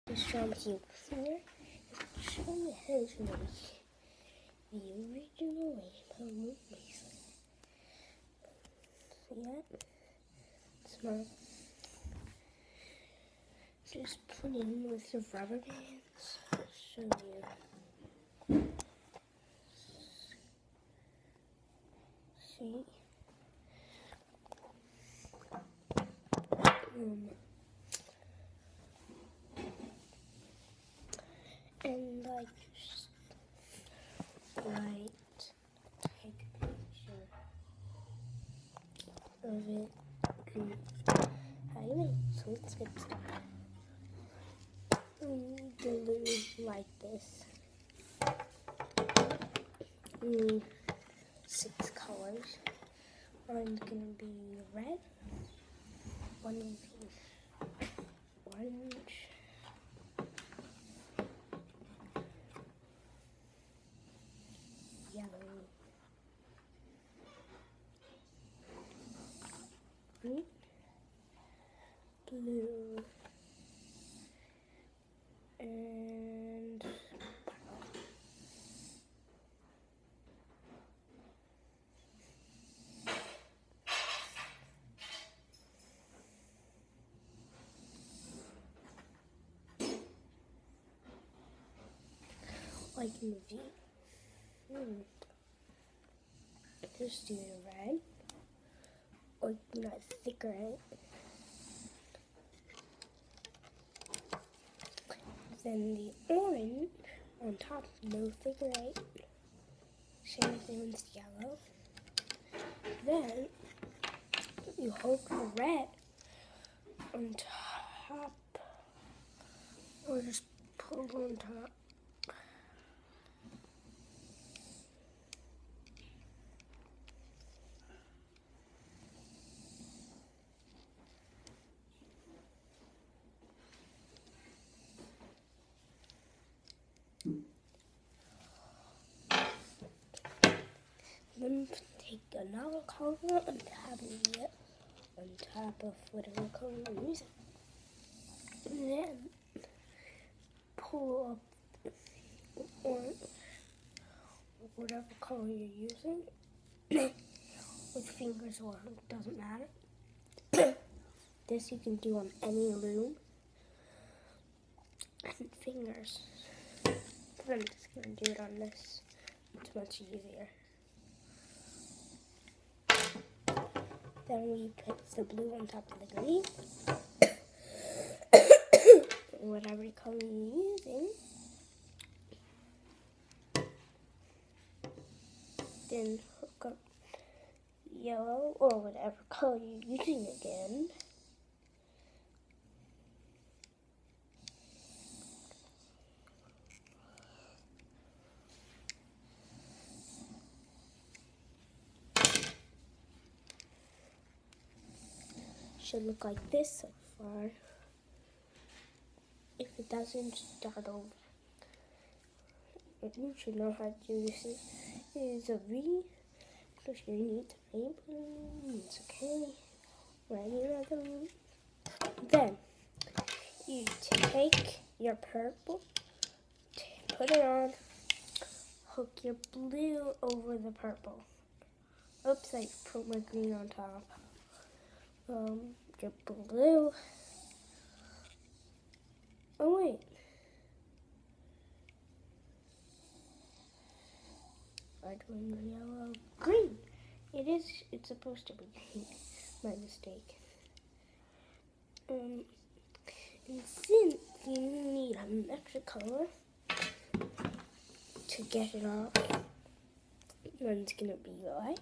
Shown to you before. Show you how to make the original rainbow moon bracelet. See that? Smart. Just put in with your rubber bands. Show you. See? And just take a picture of it. How do you make it? So let's get started. Glue like this. We need 6 colors. One's gonna be red, one will be orange, yellow, green, blue, and like in the V. Just do the red, or not thicker red. Then the orange on top, no thicker red. Same thing with yellow. Then you hold the red on top, or just pull on top. Then take another color on top of whatever color you're using. And then pull up or whatever color you're using with fingers, or it doesn't matter. This you can do on any loom and fingers. But I'm just going to do it on this. It's much easier. Then we put the blue on top of the green. Whatever color you're using. Then hook up yellow or whatever color you're using again. Should look like this so far. If it doesn't, start over. You should know how to do this. It is a V. Plus you need the rainbow. It's okay. Or any other loom. Then you take your purple, put it on, hook your blue over the purple. Oops, I put my green on top. Your blue. Oh wait. I'm doing yellow, green. It's supposed to be green. My mistake. And since you need an extra color to get it off, one's gonna be white.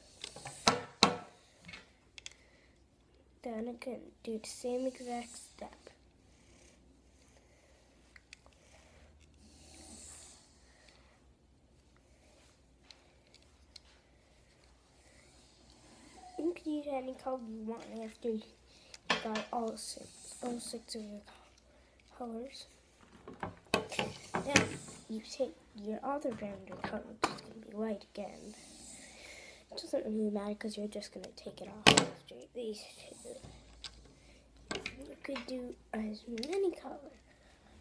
Then again, do the same exact step. You can use any color you want after you got all six of your colors. Then you take your other random color, which is going to be white again. It doesn't really matter because you're just going to take it off after these two. You could do as many colors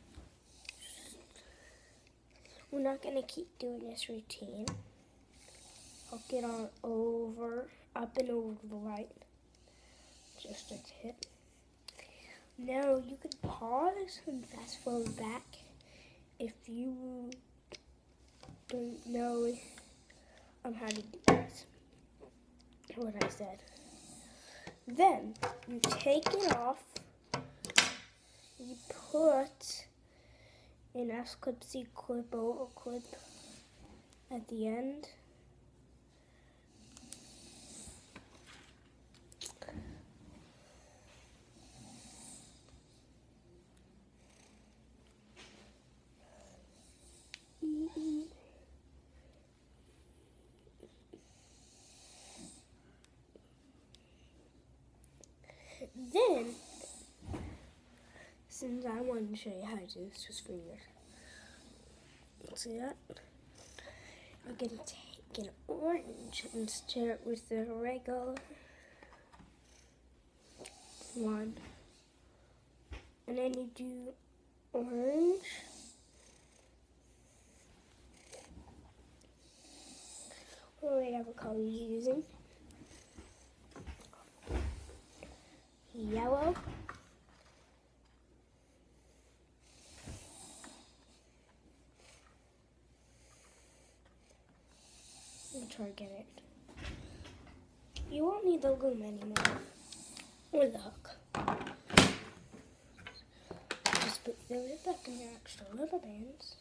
we're not going to keep doing this routine. I'll get on over, up and over to the right. Just a tip. Now you can pause and fast forward back if you don't know how to do this. What I said. Then you take it off. You put an S-clip, C-clip, over clip at the end. Then, since I wanted to show you how to do this with fingers, see that? We're going to take an orange and start with the regular one. And then you do orange. Or whatever color you're using. Yellow. Let me try to get it. You won't need the loom anymore. Or the hook. Just put those back in your extra rubber bands.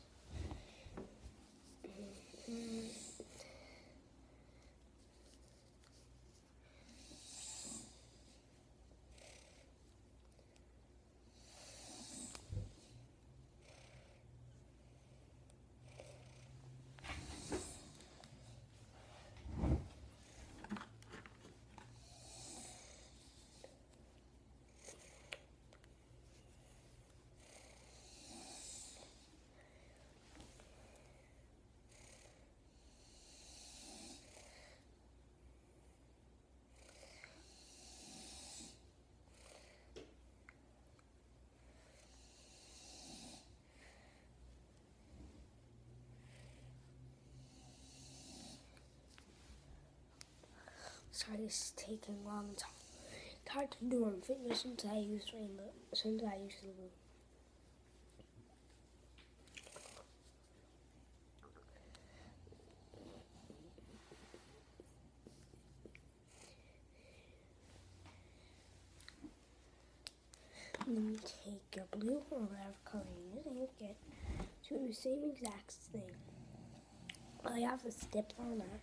Sorry, this is taking a long time. It's hard to do on fitness since I use rainbow, since I use the loom. And then you take your blue or whatever color you're using, you get to the same exact thing. I have a step on that.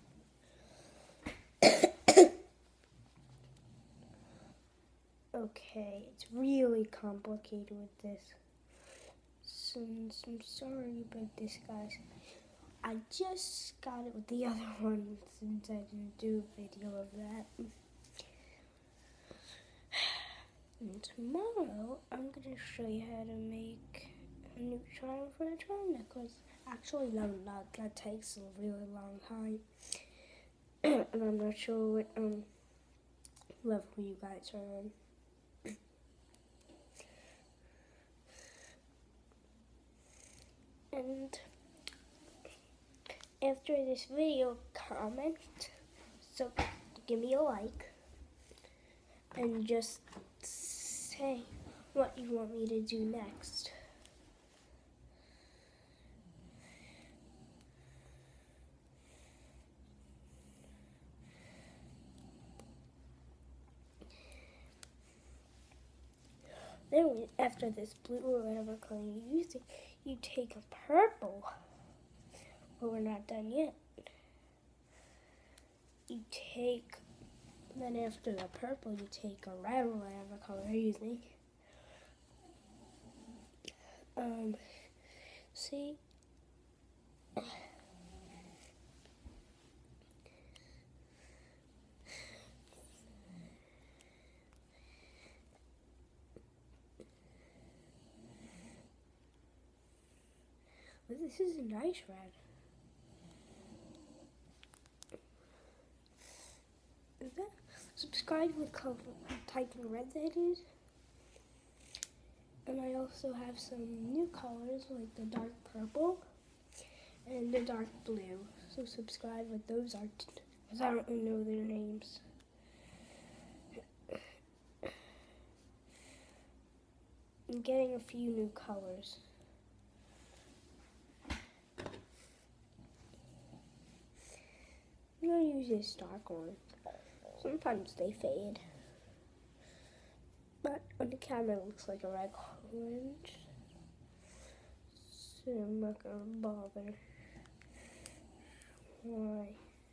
Okay, it's really complicated with this. Since I'm sorry about this, guys. I just got it with the other one since I didn't do a video of that. And tomorrow, I'm going to show you how to make a new charm for a charm necklace. Actually, no, not. That takes a really long time. And I'm not sure what level you guys are on. And after this video, comment, so give me a like, and just say what you want me to do next. Then after this blue or whatever color you're using, you take a purple. But we're not done yet. Then after the purple, you take a red or whatever color you're using. See? This is a nice red. Is that? Subscribe with type in red that is. And I also have some new colors like the dark purple and the dark blue. So subscribe with those are, because I don't know their names. I'm getting a few new colors. I'm gonna use this dark one. Sometimes they fade, but on the camera it looks like a red orange. So I'm not gonna bother. Why?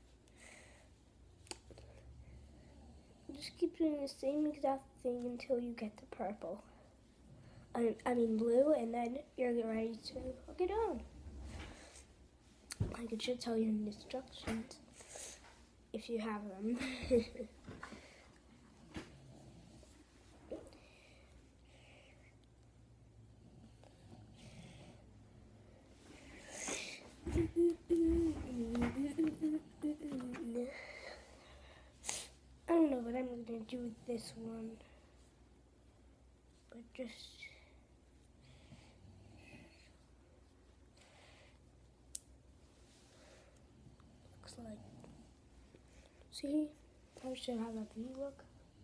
Just keep doing the same exact thing until you get the purple. I mean blue, and then you're ready to hook it on. Like it should tell you in the instructions if you have them. I don't know what I'm gonna do with this one, but just looks like. See, I should have a V look.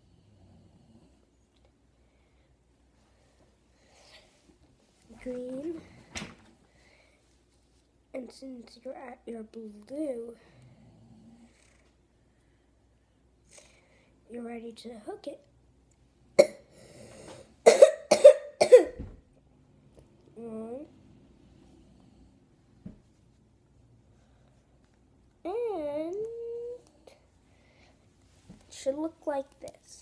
Green, and since you're at your blue, you're ready to hook it. And it should look like this.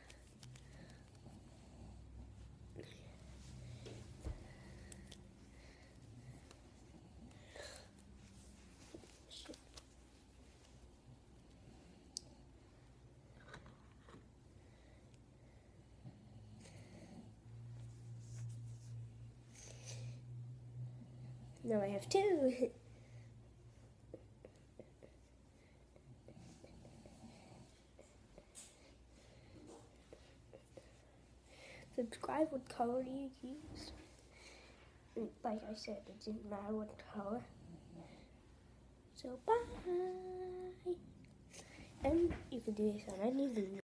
Now I have two. Subscribe what color you use. And like I said, it didn't matter what color. So bye. And you can do this on any video.